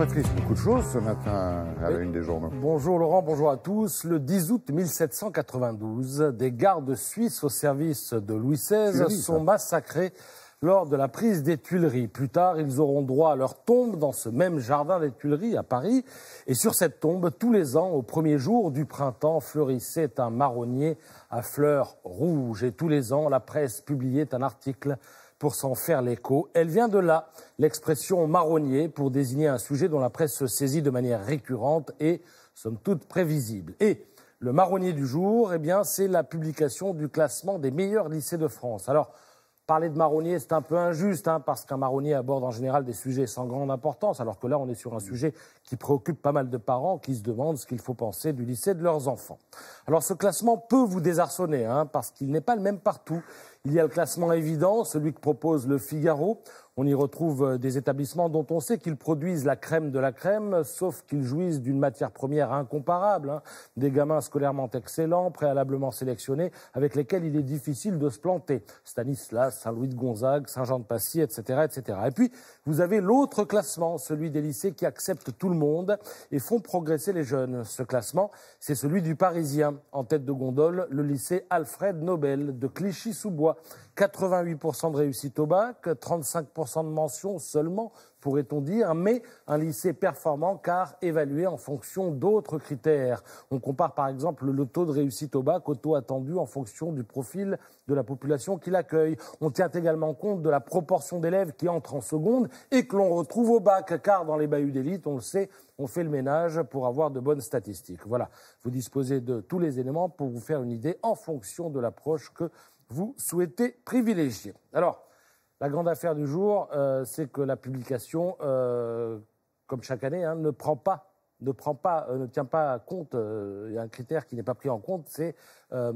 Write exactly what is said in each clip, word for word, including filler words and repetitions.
Patrice, beaucoup de choses ce matin à la oui. une des journaux. Bonjour Laurent, bonjour à tous. Le dix août mille sept cent quatre-vingt-douze, des gardes suisses au service de Louis seize Tuileries, sont ça. massacrés lors de la prise des Tuileries. Plus tard, ils auront droit à leur tombe dans ce même jardin des Tuileries à Paris. Et sur cette tombe, tous les ans, au premier jour du printemps, fleurissait un marronnier à fleurs rouges. Et tous les ans, la presse publiait un article pour s'en faire l'écho. Elle vient de là, l'expression marronnier, pour désigner un sujet dont la presse se saisit de manière récurrente et, somme toute, prévisible. Et le marronnier du jour, eh bien, c'est la publication du classement des meilleurs lycées de France. Alors, parler de marronnier, c'est un peu injuste, hein, parce qu'un marronnier aborde en général des sujets sans grande importance, alors que là, on est sur un sujet qui préoccupe pas mal de parents qui se demandent ce qu'il faut penser du lycée de leurs enfants. Alors, ce classement peut vous désarçonner, hein, parce qu'il n'est pas le même partout. Il y a le classement évident, celui que propose le Figaro. On y retrouve des établissements dont on sait qu'ils produisent la crème de la crème, sauf qu'ils jouissent d'une matière première incomparable. Hein. Des gamins scolairement excellents, préalablement sélectionnés, avec lesquels il est difficile de se planter. Stanislas, Saint-Louis de Gonzague, Saint-Jean-de-Passy, et cetera, et cetera. Et puis, vous avez l'autre classement, celui des lycées qui acceptent tout le monde et font progresser les jeunes. Ce classement, c'est celui du Parisien. En tête de gondole, le lycée Alfred Nobel de Clichy-sous-Bois. quatre-vingt-huit pour cent de réussite au bac, trente-cinq pour cent de mention seulement, pourrait-on dire, mais un lycée performant car évalué en fonction d'autres critères. On compare par exemple le taux de réussite au bac au taux attendu en fonction du profil de la population qui l'accueille. On tient également compte de la proportion d'élèves qui entrent en seconde et que l'on retrouve au bac, car dans les bahuts d'élite, on le sait, on fait le ménage pour avoir de bonnes statistiques. Voilà, vous disposez de tous les éléments pour vous faire une idée en fonction de l'approche que vous souhaitez privilégier. Alors, la grande affaire du jour, euh, c'est que la publication, euh, comme chaque année, hein, ne prend pas, ne prend pas, euh, ne tient pas compte. Euh, il y a un critère qui n'est pas pris en compte, c'est euh,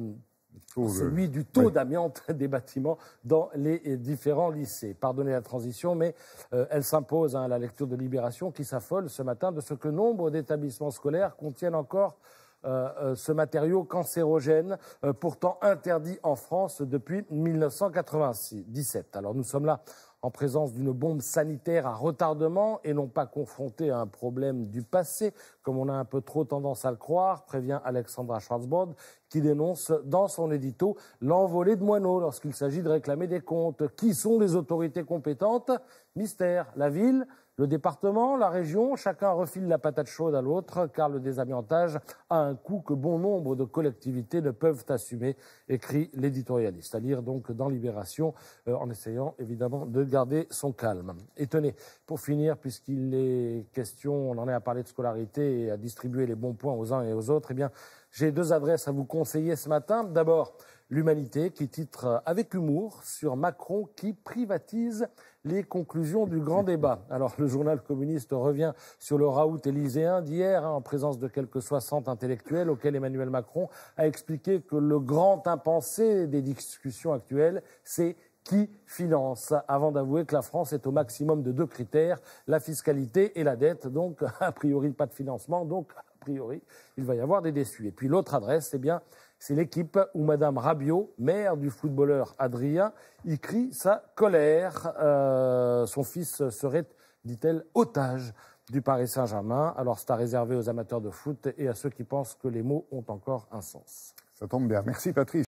celui du taux oui. d'amiante des bâtiments dans les différents lycées. Pardonnez la transition, mais euh, elle s'impose hein, à la lecture de Libération qui s'affole ce matin de ce que nombre d'établissements scolaires contiennent encore Euh, euh, ce matériau cancérogène, euh, pourtant interdit en France depuis mille neuf cent quatre-vingt-dix-sept. Alors nous sommes là en présence d'une bombe sanitaire à retardement et non pas confrontés à un problème du passé, comme on a un peu trop tendance à le croire, prévient Alexandra Schwarzbord, qui dénonce dans son édito l'envolée de moineaux lorsqu'il s'agit de réclamer des comptes. Qui sont les autorités compétentes? Mystère. La ville, le département, la région, chacun refile la patate chaude à l'autre, car le désamiantage a un coût que bon nombre de collectivités ne peuvent assumer, écrit l'éditorialiste. À lire donc dans Libération, euh, en essayant évidemment de garder son calme. Et tenez, pour finir, puisqu'il est question, on en est à parler de scolarité et à distribuer les bons points aux uns et aux autres, eh bien, j'ai deux adresses à vous conseiller ce matin. D'abord, l'Humanité qui titre avec humour sur Macron qui privatise les conclusions du grand débat. Alors, le journal communiste revient sur le raout élyséen d'hier, hein, en présence de quelques soixante intellectuels, auxquels Emmanuel Macron a expliqué que le grand impensé des discussions actuelles, c'est qui finance, avant d'avouer que la France est au maximum de deux critères, la fiscalité et la dette. Donc, a priori, pas de financement. Donc, a priori, il va y avoir des déçus. Et puis, l'autre adresse, eh bien, c'est l'Équipe où Madame Rabiot, mère du footballeur Adrien, y crie sa colère. Euh, son fils serait, dit-elle, otage du Paris Saint-Germain. Alors, c'est à réserver aux amateurs de foot et à ceux qui pensent que les mots ont encore un sens. Ça tombe bien. Merci Patrice.